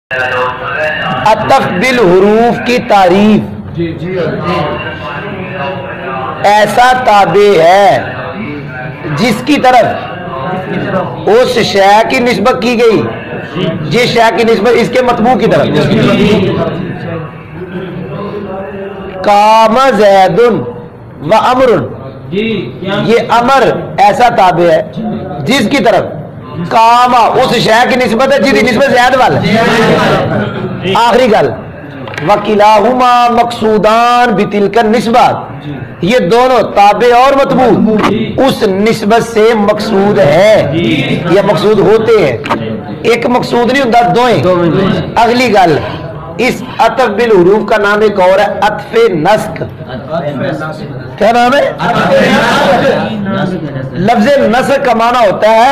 عطف بالحروف کی تعریف ایسا تابع ہے جس کی طرف اس شے کی نسبت کی گئی جس شے کی نسبت اس کے مطبوع کی طرف. قام زید و امر، یہ امر ایسا تابع ہے جس کی طرف کاما اس شے کی نسبت ہے جی نسبت زید وال. آخری گل وکلاہما مقصودان بتلک النسبت، یہ دونوں تابع اور مطبوع اس نسبت سے مقصود ہے یا مقصود ہوتے ہیں. ایک مقصود نہیں ہوتا دوئیں. اگلی گل اس عطف بالحروف کا نام ایک اور ہے عطف نسق. کیا نام ہے؟ لفظ نسق کا معنی ہوتا ہے،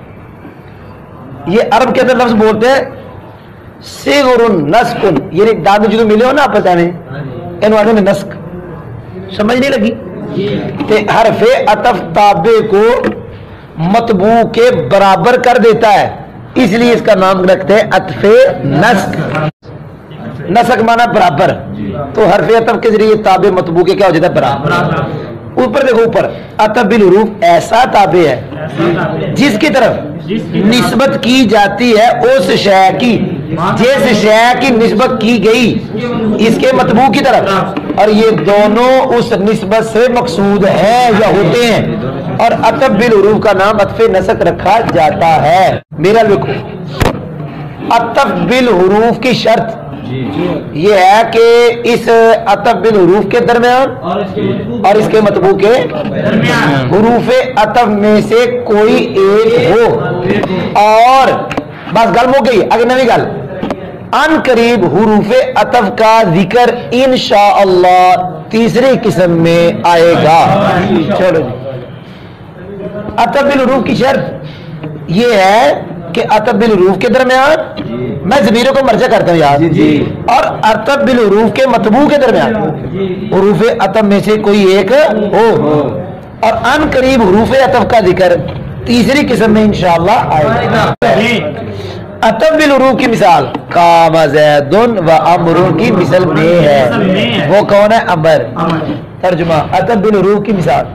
یہ عرب کے اندر لفظ بولتے ہیں صغر نسق، یعنی دادو جدو ملے ہو نا آپس میں انہوں آنے میں نسق. سمجھ نہیں لگی؟ کہ حرف عطف تابع کو مطبوع کے برابر کر دیتا ہے، اس لیے اس کا نام رکھتے ہیں عطف نسق. نسق مانا برابر، تو حرف عطف کے ذریعے تابع مطبوع کے کیا ہو جاتا ہے؟ برابر. اوپر دیکھو، اوپر عطف بالحروف ایسا تابع ہے جس کی طرف نسبت کی جاتی ہے اس شے کی جس شے کی نسبت کی گئی اس کے مطبوع کی طرف، اور یہ دونوں اس نسبت سے مقصود ہیں یا ہوتے ہیں، اور عطف بالحروف کا نام عطف نسق رکھا جاتا ہے. میرا لکھو، عطف بالحروف کی شرط یہ ہے کہ اس عطف بالحروف کے درمیان اور اس کے مطبوع کے حروف عطف میں سے کوئی ایک ہو، اور بس گل ہو گئی. اگر نئی گل ان قریب حروف عطف کا ذکر انشاءاللہ تیسری قسم میں آئے گا. چلو جی، عطف بالحروف کی شرط یہ ہے کہ عطف بالحروف کے درمیان، میں ضمیروں کو مرجع کرتا ہوں یار، اور عطف بالحروف کے مطبوع کے درمیان حروف عطف میں سے کوئی ایک ہو، اور ان قریب حروف عطف کا ذکر تیسری قسم میں انشاءاللہ آئے گا. عطف بالحروف کی مثال قام زید و امر کی مثل میں ہے. وہ کون ہے؟ امر. ترجمہ عطف بالحروف کی مثال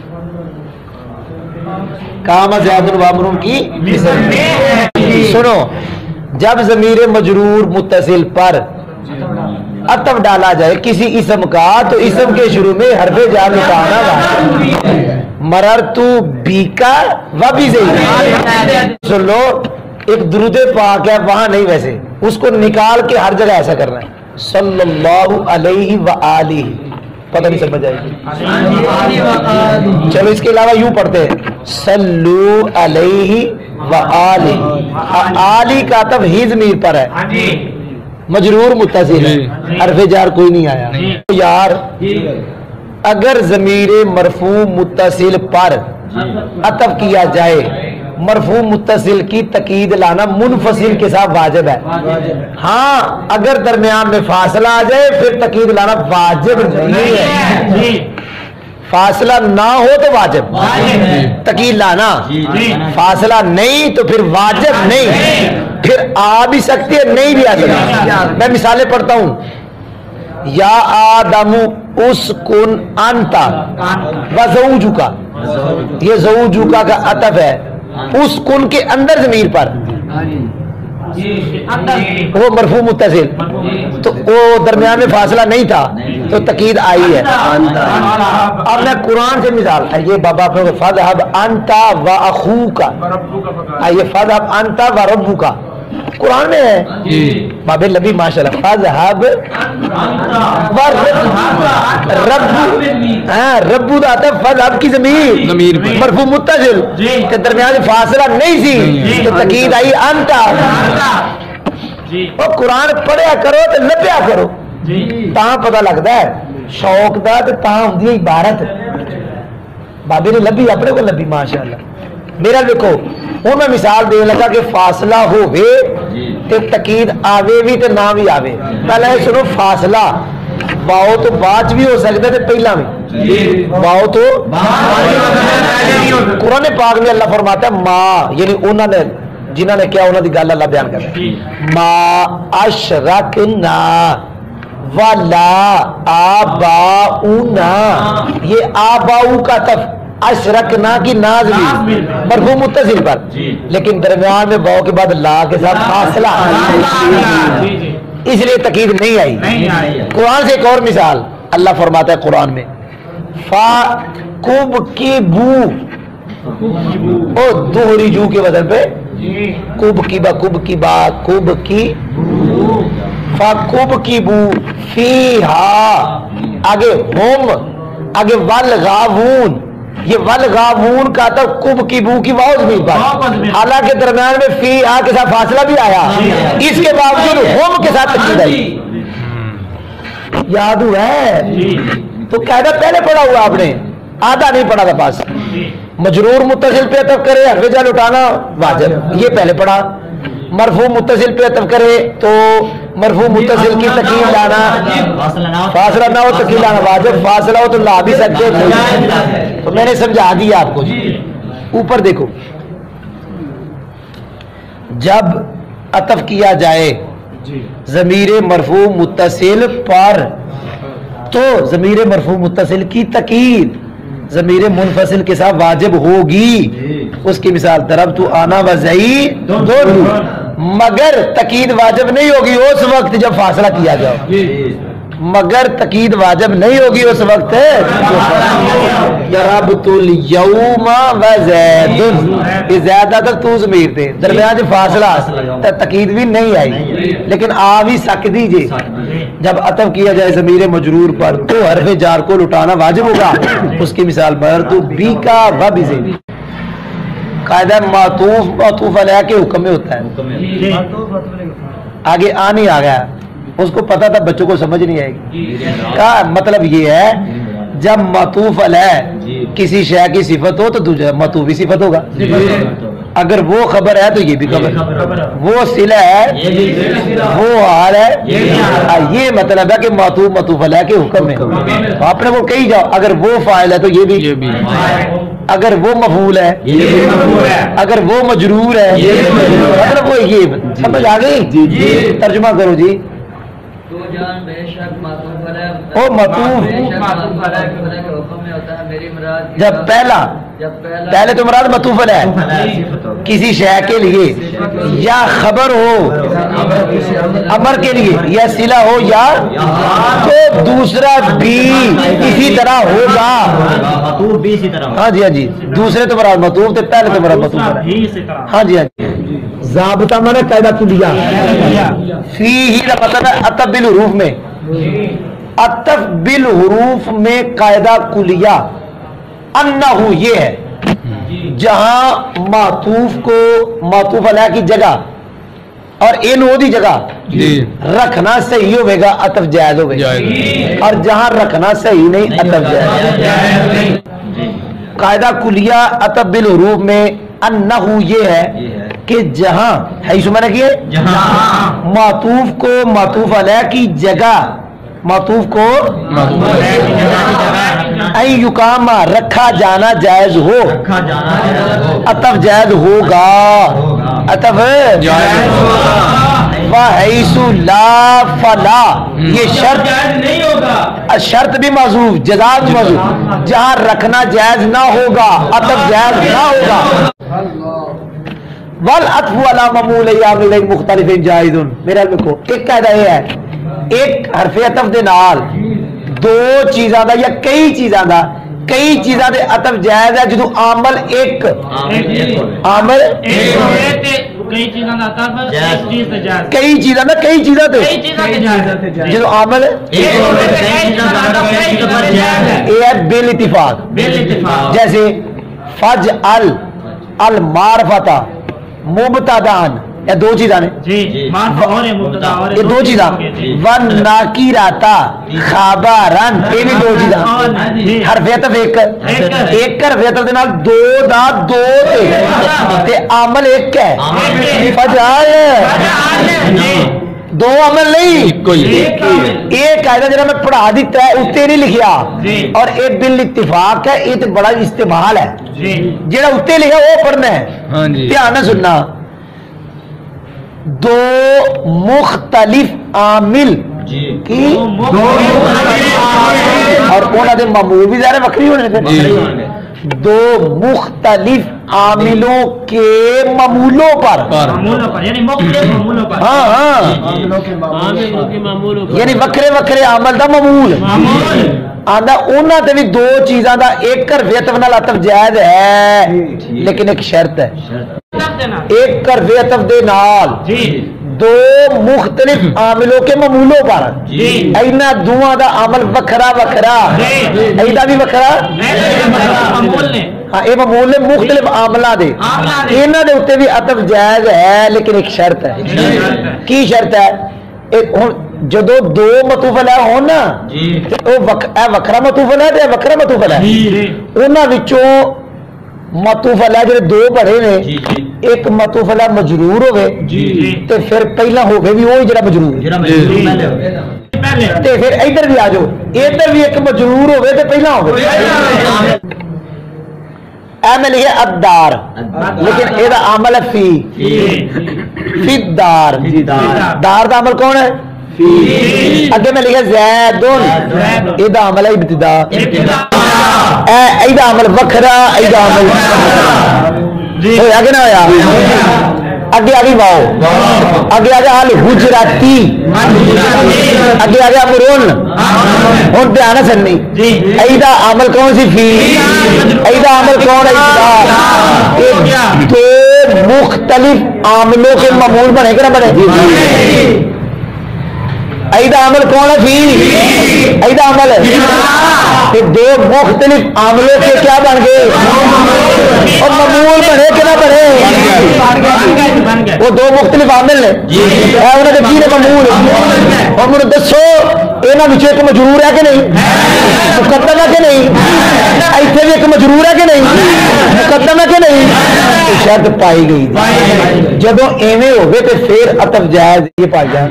قام زید و امر کی مثل میں. سنو، جب ضمیر مجرور متصل پر عطف ڈالا جائے کسی اسم کا تو اسم کے شروع میں حرف جر مٹانا واجب. مررتو بیکا و بزید. سن لو، ایک درود پاک ہے وہاں نہیں، ویسے اس کو نکال کے ہر جگہ ایسا کرنا ہے صلی اللہ علیہ وآلہ. پتہ نہیں سمجھ آئے گی؟ چلو اس کے علاوہ یوں پڑھتے ہیں صلو علیہ وآلہ. آلی کا عطف ہی ضمیر پر ہے، مجرور متصل ہے، حرف جر کوئی نہیں آیا. یار اگر ضمیر مرفوع متصل پر عطف کیا جائے، مرفوع متصل کی تقید لانا منفصل کے ساتھ واجب ہے. ہاں اگر درمیان میں فاصلہ آ جائے پھر تقید لانا واجب نہیں ہے. فاصلہ نہ ہو تو واجب تقید لانا، فاصلہ نہیں تو پھر واجب نہیں. پھر آ بھی سکتی ہے، نہیں بھی آ سکتی. میں مثالیں پڑھتا ہوں. یا آدم اسکن انتا و زوجکا، یہ زوجکا کا عطف ہے اس کن کے اندر ضمیر پر، وہ مرفوع متصل، تو وہ درمیان میں فاصلہ نہیں تھا تو تقید آئی ہے. اب میں قرآن سے مثال، یہ بابا فذهب انت واخوک، یہ فذهب انت وربک قرآن میں ہے. بابے لبی ماشاءاللہ. فذهب ربو دا آتا ہے فذهب کی ضمیر مرفوع متصل کہ درمیان میں فاصلہ نہیں سی تو تقید آئی انتا. اور قرآن پڑھیا کرو تو لبیا کرو، تاں پتہ لگتا ہے شوق دا تو تاں ہوندی عبارت. بابے نے لبی اپنے کو لبی ماشاءاللہ. میرا دیکھو ہوں میں مثال دے لگا کہ فاصلہ ہوئے تو تقید آوے بھی تو نہ بھی آوے. پہلے سنو، فاصلہ واؤ تو بعد بھی ہو سکتا ہے پہلا بھی واؤ تو قرآن پاک میں اللہ فرماتا ہے ماں، یعنی انہوں نے جنہوں نے کیا انہوں کی گل اللہ بیان کر رہا ہے ما اشرکنا ولا آباؤنا یہ آباؤ کا تف اشرکنا کی نازلی مرفوع متصل پر لیکن درمیان میں باؤ کے بعد لا کے ساتھ فاصلہ اس لیے تاکید نہیں آئی قرآن سے ایک اور مثال اللہ فرماتا ہے قرآن میں فا کب کی بو او دوہری جو کے وزن پہ کب کی با کب کی فا کب کی بو فیہا آگے ہوم آگے والغاوون یہ والغاوون کا تھا کب کی بو کی واؤ زمین پر حالانکہ درمیان میں فی آ کے ساتھ فاصلہ بھی آیا اس کے باوجود ہوم کے ساتھ تشدید آئی یاد ہوا ہے تو قاعدہ پہلے پڑھا ہوا آپ نے آدھا نہیں پڑھا تھا پاس مجرور متصل پہ عطف کرے حرف جر اٹھانا واجب یہ پہلے پڑھا مرفوع متصل پہ عطف کرے تو مرفوع متصل کی تکیل لانا فاصلہ نہ ہو تکیل لانا واجب فاصلہ ہو تو لا بھی سکتے تو میں نے سمجھا دیا آپ کو اوپر دیکھو جب عطف کیا جائے ضمیر مرفوع متصل پر تو ضمیر مرفوع متصل کی تکیل ضمیر منفصل کے ساتھ واجب ہوگی اس کی مثال ضرب تو آنا و زید مگر تکید واجب نہیں ہوگی اس وقت جب فاصلہ کیا جائے مگر تکید واجب نہیں ہوگی اس وقت ضربت الیوم و زید یہ زیادہ تک تو ضمیر تھے درمیان جو فاصلہ تکید بھی نہیں آئی لیکن آ بھی سکتی جی جب عطف کیا جائے ضمیر مجرور پر تو حرف جار کو لٹانا واجب ہوگا اس کی مثال مرتو بی کا و بی زید قاعدہ معطوف علیہ کے حکم میں ہوتا ہے آگے آ نہیں آ گیا اس کو پتا تھا بچوں کو سمجھ نہیں آئے گی کا مطلب یہ ہے جب معطوف علیہ کسی شے کی صفت ہو تو دوسرا معطوفی صفت ہوگا اگر وہ خبر ہے تو یہ بھی خبر وہ صلہ ہے وہ حال ہے یہ مطلب ہے کہ معطوف علیہ کے حکم میں آپ نے وہ کہی جاؤ اگر وہ فاعل ہے تو یہ بھی اگر وہ مفعول ہے اگر وہ مجرور ہے اگر وہ یہ سمجھ آ گئی ترجمہ کرو جی او معطوف جب پہلے تو مراد معطوف ہے کسی شے کے لیے یا خبر ہو امر کے لیے یا صلہ ہو یا تو دوسرا بھی اسی طرح ہوگا ہاں جی دوسرے تو مراد معطوف تھے پہلے تو مراد معطوف ہے ہاں جی ضابطہ میں نے قاعدہ کلیہ فی ہی کا مطلب ہے عطف بالحروف میں عطف بالحروف میں قاعدہ کلیہ انہو یہ ہے جہاں معطوف کو معطوف علیہ کی جگہ اور ان ہو دی جگہ رکھنا صحیح ہوئے گا عطف جائز ہوئے گا اور جہاں رکھنا صحیح نہیں عطف جائز قاعدہ کلیہ عطف بالحروف میں انہو یہ ہے کہ جہاں ہے سو میں نے کیے معطوف کو معطوف علیہ کی جگہ معطوف کو این یقام رکھا جانا جائز ہو عطف جائز ہوگا عطف وحیث لا فلا یہ شرط نہیں ہوگا شرط بھی معذوف جزا بھی معذوف جہاں رکھنا جائز نہ ہوگا عطف جائز نہ ہوگا والعطف علی ممول یعمل مختلف جائز میرے علم کو ایک قاعدہ یہ ہے ایک حرف عطف دے نال دو چیزاں دا یا کئی چیزاں دا کئی چیزاں دے عطف جائز ہے جدو عامل ایک عامل کئی چیزاں دا عطف ایک چیز تے جائز کئی چیزاں دا کئی چیزاں تے جدو عامل یہ ہے بالاتفاق جیسے فجعل المعرفۃ مبتدان یہ دو چیزاں نے یہ دو چیزاں والناکرۃ خبرن یہ بھی دو چیزاں حرف عطف ایک حرف عطف دے نال دو دا دو تے عامل ایک ہے فجعل دو عمل نہیں کوئی ایک قاعدہ جنہا میں پڑھا دیتا ہے اتنے نہیں لکھیا اور ایک بالاتفاق ہے یہ تو بڑا استعمال ہے جنہا اتنے لکھا وہ پڑھنا ہے دھیان نہ سننا دو مختلف عامل کی اور انہوں نے معمول بھی ظاہر وکری ہونے تھے دو مختلف عاملوں کے معمولوں پر ہاں ہاں یعنی وکرے وکرے عمل دا معمول آندا انہاں تے بھی دو چیزاں دا ایک کرویت نال عطف جائز ہے لیکن ایک شرط ہے ایک کرویت دے نال دو مختلف عاملوں کے معمولوں پر اینا دوہاں دا عمل وکھرا وکھرا ایدا بھی وکھرا ہاں اے معمول نے مختلف عاملہ دے انہاں دے اوتے بھی عطف جائز ہے لیکن ایک شرط ہے کی شرط ہے جدو دو مطوف علیہ ہونا اے وکھرا مطوف علیہ تے وکھرا مطوف علیہ انہاں وچوں مطوف علیہ جڑے دو پڑھے نے ایک مطوف علیہ مجرور ہوئے تے پھر پہلا ہوگئے بھی وہی جڑا مجرور تے پھر ادھر بھی آ جاؤ ادھر بھی ایک مجرور ہوئے تے پہلا ہوگئے اے میں لکھے الدار لیکن اے دا عمل ہے فی الدار دار دا عمل کون ہے اگے میں لکھے زیدن اے دا عمل ہے ابتدا اے دا عمل وکھرا اے دا عمل آگے نہ ہویا آگے آگے واؤ آگے آگے الحجراتی آگے آگے امرون ہون پہ آنا سننی ایدہ عمل کون سی فی ایدہ عمل کون ایدہ دو مختلف عاملوں کے معمول بنے کہ نہ بنے ایدہ عمل کون ہے فی ایدہ عمل ہے کہ دو مختلف عاملوں کے کیا بن گئے اور معمول بنے کہ نہ بنے وہ دو مختلف عامل نے انہوں نے کی نے معمول اور مجھے دسو اینا بچے ایک مجرور ہے کہ نہیں مقدم ہے کہ نہیں ایتھے بھی ایک مجرور ہے کہ نہیں مقدم ہے کہ نہیں شرط پائی گئی جدو ایویں ہوگے تو پھر عطف جائز یہ پائی جائے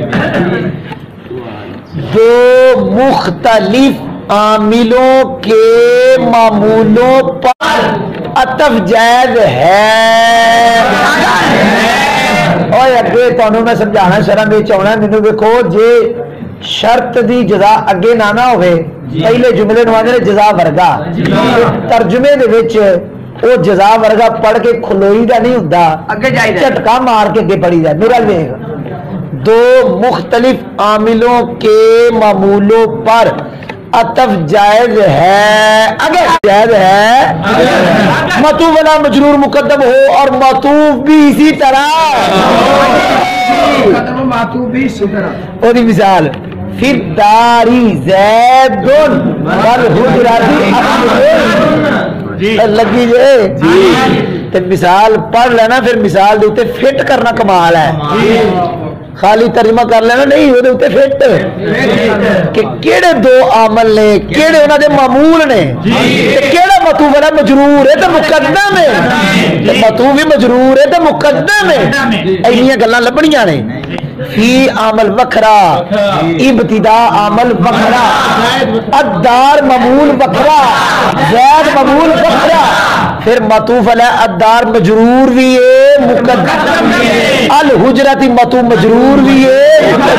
دو مختلف عاملوں کے معمولوں پر عطف جائز ہے اور اگے تانوں میں سمجھانا شرح میں چاہنا مینوں دیکھو جے شرط دی جزا اگے نہ ہوئے پہلے جملے نو آندے جزا ورگا ترجمے دے وچ او جزا ورگا پڑھ کے کھلوئی دا نہیں ہوندا اگے جائے جھٹکا مار کے اگے پڑھی جائے میرا ویکھ دو مختلف عاملوں کے معمولوں پر عطف جائز ہے اگر جائز ہے مطوف والا مجرور مقدم ہو اور معطوف بھی اسی طرح اور مثال پھر داری زیدن والحجراتی لگی جائے تو مثال پڑھ لینا پھر مثال دیتے فٹ کرنا کمال ہے خالی ترجمہ کر لینا نہیں وہ دیتے فٹ کہ کیڑے دو عامل نے کیڑے انہاں دے معمول نے کیڑا مطوف ہے مجرور ہے تو مقدم ہے مطوف بھی مجرور ہے تو مقدم ہے اینیاں گلاں لبنیاں نے فی عامل وکھرا ابتدا عامل وکھرا الدار معمول وکھرا زید معمول وکھرا پھر مطوف علیہ الدار مجرور بھی ہے مقدم الحجرتی مطوف مجرور بھی ہے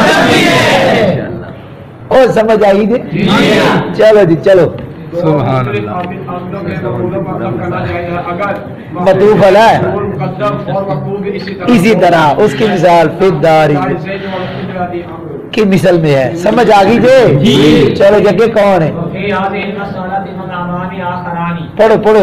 اور سمجھ آئی دے چلو جی چلو سبحان اللہ مطوف علیہ اسی طرح اس کی مثال فی داری کی مثال میں ہے سمجھ آگئی دے چلو جگہ کون ہے پڑھو پڑھو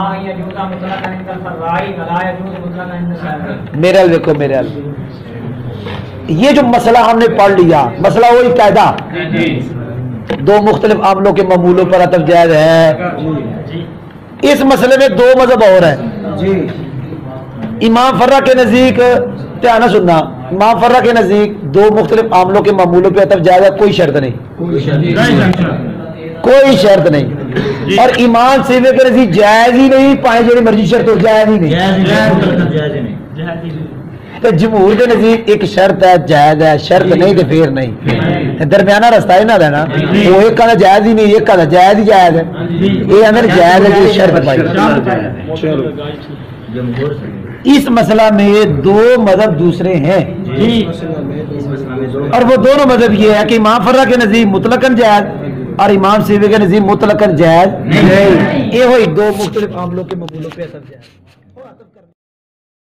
میرے حل دیکھو میرے حل یہ جو مسئلہ ہم نے پڑھ لیا مسئلہ وہی قاعدہ دو مختلف عاملوں کے معمولوں پر عطف جائز ہے اس مسئلے میں دو مذہب اور ہیں امام فرہ کے نزدیک دھیان سننا امام فرہ کے نزدیک دو مختلف عاملوں کے معمولوں پہ عطف جائز ہے کوئی شرط نہیں کوئی شرط نہیں اور ایمان سیوے کے نزدیک جائز ہی نہیں پائے جڑی مرضی شرط ہو جائز ہی نہیں تو جمہور کے نزدیک ایک شرط ہے جائز ہے شرط نہیں تو پھر نہیں درمیانہ رستہ ہی نہ دینا وہ ایک کا جائز ہی نہیں ایک کا جائز ہی جائز ہے یہ اندر جائز ہے شرط پائی اس مسئلہ میں دو مذہب دوسرے ہیں اور وہ دونوں مذہب یہ ہے کہ امام فرہ کے نزدیک مطلقاً جائز اور امام سیوی کے نزدیک مطلقاً جائز نہیں. یہ ہوئی دو مختلف عاملوں کے مقولوں پہ اثر جائز.